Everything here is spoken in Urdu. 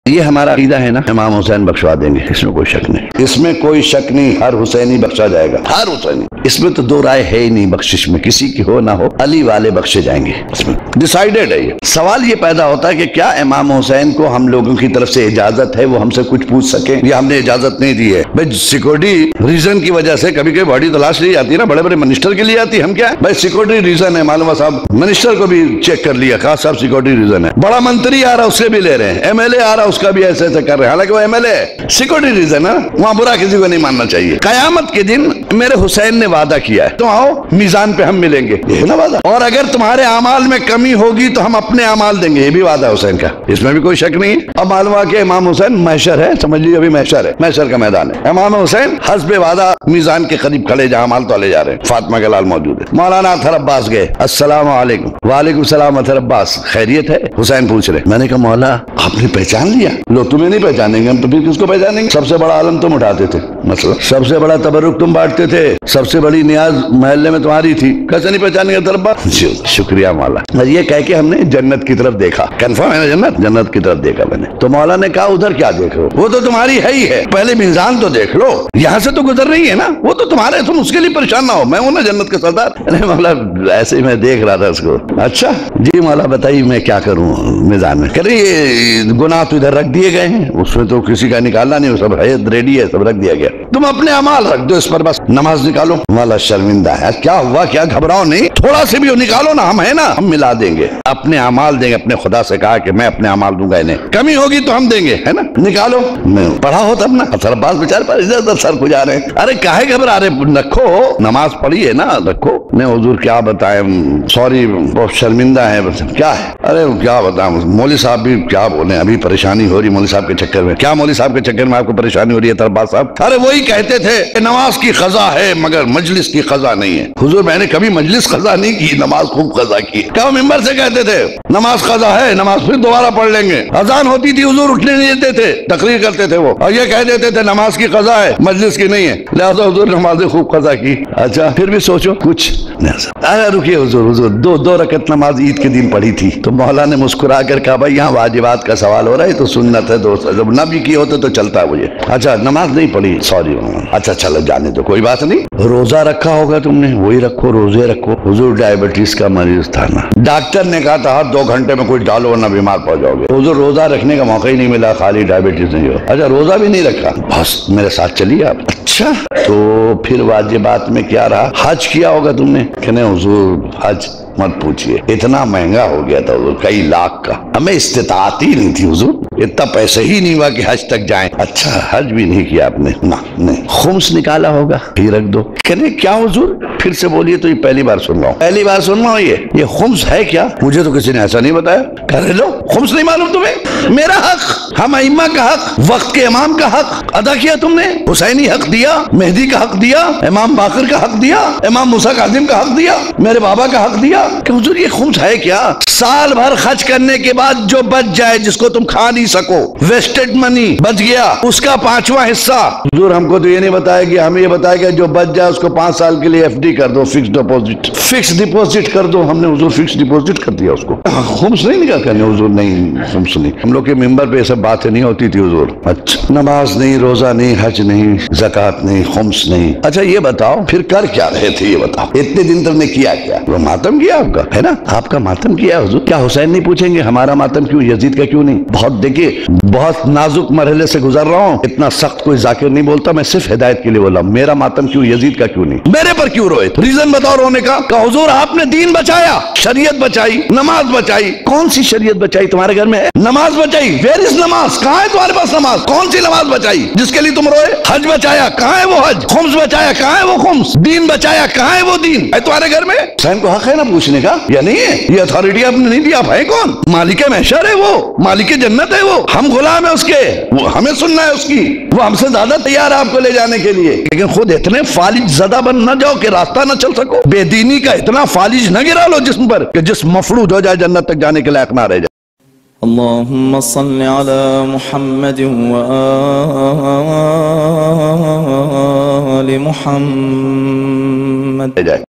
یہ ہمارا عقیدہ ہے نا، امام حسین بخشوا دیں گے، اس میں کوئی شک نہیں، اس میں کوئی شک نہیں، ہر حسینی بخشا جائے گا، ہر حسینی، اس میں تو دو رائے ہے ہی نہیں، بخشش میں کسی کی ہو نہ ہو، علی والے بخشے جائیں گے، اس میں ڈیسائیڈڈ ہے۔ یہ سوال یہ پیدا ہوتا ہے کہ کیا امام حسین کو ہم لوگوں کی طرف سے اجازت ہے وہ ہم سے کچھ پوچھ سکیں، یا ہم نے اجازت نہیں دی ہے؟ بھائی سیکورٹی ریزن کی وجہ سے کبھی کبھی باڈی تلاش لی جاتی ہے نا، بڑے بڑے منسٹر کے لیے آتی ہے، ہم کیا ہے بھائی سیکورٹی ریزن ہے، معلوم صاحب منسٹر کو بھی چیک کر لیا، خاص صاحب سیکورٹی ریزن ہے، بڑا منتری آ رہا اس سے بھی لے رہے ہیں، ایم ایل اے آ رہا اس کا بھی ایسے ایسے کر رہے ہیں، حالانکہ وہ ایم ایل اے ہے، سیکورٹی ریزن ہے، وہاں برا کسی کو نہیں ماننا چاہیے۔ قیامت کے دن میرے حسین نے وعدہ کیا ہے، تو آؤ میزان پہ ہم ملیں گے، یہ ہے نا وعدہ، اور اگر تمہارے اعمال میں کمی ہوگی تو ہم اپنے اعمال دیں گے، یہ بھی وعدہ ہے حسین کا، اس میں بھی کوئی شک نہیں ہے۔ اب معلوم ہوا کہ امام حسین محشر ہے، سمجھ لیجیے ابھی محشر ہے، محشر کا میدان ہے، امام حسین حسب وعدہ میزان کے قریب کھڑے جہاں مال تولے جا رہے ہیں، فاطمہ کے لال موجود ہے۔ مولانا اطہر عباس گئے، السلام علیکم، وعلیکم السلام اطہر عباس، خیریت ہے؟ حسین پوچھ رہے، میں نے کہا مولا آپ نے پہچان لیا؟ لو تمہیں نہیں پہچانیں گے ہم تو پھر کس کو پہچانیں گے؟ سب سے بڑا عالم تم اٹھاتے تھے، مثلا سب سے بڑا تبرک تم بانٹتے تھے، سب سے بڑی نیاز محلے میں تمہاری تھی، کیسے نہیں پہچانیں گے اطہر عباس؟ شکریہ مولا، یہ کہہ کے ہم نے جنت کی طرف دیکھا، کنفرم ہے نا جنت کی طرف دیکھا میں نے، تو مولا نے کہا ادھر کیا دیکھ رہے ہو، وہ تو تمہاری ہے ہی ہے، پہلے میزان تو دیکھ لو، یہاں سے تو گزر رہی ہے نا، وہ تو تمہارے، تم اس کے لیے پریشان نہ ہو، میں ہوں نا جنت کے سردار۔ ارے مولا ایسے ہی میں دیکھ رہا تھا اس کو، اچھا جی مولا بتائیے میں کیا کروں میزان میں؟ کہہ رہے یہ گناہ تو ادھر رکھ دیے گئے ہیں، اس میں تو کسی کا نکالنا نہیں، سب ہے ریڈی ہے، سب رکھ دیا گیا، تم اپنے اعمال رکھ دو اس پر، بس نماز نکالو۔ مولا شرمندہ ہے، کیا ہوا، کیا گھبراؤ نہیں، تھوڑا سے بھی نکالو نا، ہم ہے نا، ہم ملا دیں گے، اپنے اعمال دیں گے، اپنے خدا سے کہا کہ میں اپنے اعمال دوں گا انہیں، کمی ہوگی تو ہم دیں گے، ہے نا، نکالو۔ میں پڑھا ہو تب نا، اطہر عباس بیچارے پر ادھر ادھر سر کو جا رہے ہیں، ارے کاہے گھبرا رہے، رکھو نماز پڑھی ہے نا، رکھو۔ میں حضور کیا بتائیں، سوری بہت شرمندہ ہے، بس کیا ہے، ارے کیا بتائیں، مولوی صاحب بھی کیا بولیں، ابھی پریشانی ہو رہی مولوی صاحب کے چکر میں، کیا مولوی صاحب کے چکر میں آپ کو پریشانی ہو رہی ہے اطہر عباس صاحب؟ ارے وہی کہتے تھے کہ نماز کی قضا ہے مگر مجلس کی قضا نہیں ہے۔ حضور میں نے کبھی مجلس قضا نہیں کی، نماز خوب قضا کی، کیا ممبر سے کہتے تھے نماز قضا ہے، نماز پھر دوبارہ پڑھ لیں گے، اذان ہوتی تھی حضور اٹھنے نہیں دیتے تھے، تقریر کرتے تھے وہ، اور یہ کہہ دیتے تھے نماز کی قضا ہے مجلس کی نہیں ہے، لہذا حضور نمازیں خوب قضا کی۔ اچھا پھر بھی سوچو کچھ نہیں، رکیے حضور دو رکعت نماز عید کے دن پڑھی تھی، تو مولا نے مسکرا کر کہا بھائی یہاں واجبات کا سوال ہو رہا ہے، تو سنت ہے، دوست جب نہ بھی کیے ہوتے تو چلتا ہے مجھے۔ اچھا نماز نہیں پڑھی، سوری، اچھا چلو جانے دو، کوئی بات نہیں۔ روزہ رکھا ہوگا تم نے، وہی رکھو، روزے رکھو۔ حضور ڈائبٹیز کا مریض تھا نا، ڈاکٹر نے کہا تھا ہر 2 گھنٹے میں کوئی ڈالو ورنہ بیمار پڑ جاؤ گے، حضور روزہ رکھنے کا موقع ہی نہیں ملا، خالی ڈائبٹیز نہیں ہو، اچھا روزہ بھی نہیں رکھا، بس میرے ساتھ چلیے آپ۔ اچھا تو پھر واجبات میں کیا رہا؟ حج کیا ہوگا تم نے؟ کہ نہیں حضور حج مت پوچھئے، اتنا مہنگا ہو گیا تھا حضور، کئی لاکھ کا، ہمیں استطاعت ہی نہیں تھی حضور، اتنا پیسے ہی نہیں ہوا کہ حج تک جائیں۔ اچھا حج بھی نہیں کیا آپ نے؟ نہیں۔ خمس نکالا ہوگا؟ ہی رکھ دو۔ کہنے کیا حضور؟ پھر سے بولیے، تو یہ پہلی بار سن رہا ہوں، پہلی بار سن رہا ہوں یہ خمس ہے کیا؟ مجھے تو کسی نے ایسا نہیں بتایا۔ کہہ لو خمس نہیں معلوم تمہیں؟ میرا حق، ہم ائمہ کا حق، وقت کے امام کا حق ادا کیا تم نے، حسینی حق دیا، مہدی کا حق دیا، امام باقر کا حق دیا، امام موسیٰ کاظم کا حق دیا، میرے بابا کا حق دیا، کہ حضور یہ خمس ہے کیا؟ سال بھر خرچ کرنے کے بعد جو بچ جائے، جس کو تم کھا نہیں سکو، ویسٹڈ منی بچ گیا، اس کا 5واں حصہ۔ حضور ہم کو تو یہ نہیں بتایا کہ ہمیں یہ بتایا کہ جو بچ جائے اس کو 5 سال کے لیے ایف ڈی کر دو، فکس ڈپوزٹ کر دو، ہم نے حضور فکس ڈپوزٹ کر دیا اس کو، خمس نہیں نکال کرنے حضور، نہیں خمس نہیں، ہم لوگ کے ممبر پہ یہ سب باتیں نہیں ہوتی تھی حضور۔ اچھا نماز نہیں، روزہ نہیں، حج نہیں، زکوٰۃ نہیں، خمس نہیں۔ اچھا یہ بتاؤ پھر کر کیا رہے تھے، یہ بتاؤ اتنے دن تم نے کیا کیا؟ وہ ماتم کیا آپ کا، ہے نا، آپ کا ماتم کیا حضور۔ کیا حسین نہیں پوچھیں گے ہمارا ماتم کیوں، یزید کا کیوں نہیں؟ بہت دیکھیے بہت نازک مرحلے سے گزر رہا ہوں، اتنا سخت کوئی ذاکر نہیں بولتا، میں صرف ہدایت کے لیے بولا ہوں، میرا ماتم کیوں، یزید کا کیوں نہیں، میرے پر کیوں روئے؟ ریزن بتاؤ رونے کا۔ کہ حضور آپ نے دین بچایا، شریعت بچائی، نماز بچائی، کون سی شریعت بچائی تمہارے گھر میں ہے؟ نماز بچائی، ویئر از نماز، کہاں ہے تمہارے پاس نماز؟ کون سی نماز بچائی جس کے لیے تم روئے؟ حج بچایا، کہاں ہے وہ حج؟ خمس بچایا، کہاں ہے وہ خمس؟ دین بچایا، کہاں ہے وہ دین؟ ہے تمہارے گھر میں؟ حسین کو حق ہے نا پوچھنے کا، یا نہیں ہے؟ یہ اتھارٹی آپ نے نہیں دی، آپ ہے کون؟ مالک محشر ہے وہ، مالک جنت ہے وہ، ہم غلام ہیں اس کے، وہ ہمیں سننا ہے اس کی، وہ ہم سے زیادہ تیار ہے آپ کو لے جانے کے لیے، لیکن خود اتنے فالج زدہ بن نہ جاؤ کہ راستہ نہ چل سکو، بے دینی کا اتنا فالج نہ گرا لو جسم پر کہ جسم مفلوج ہو جائے، جنت تک جانے کے لائق نہ رہ جائے۔ اللهم صل على محمد وآل محمد۔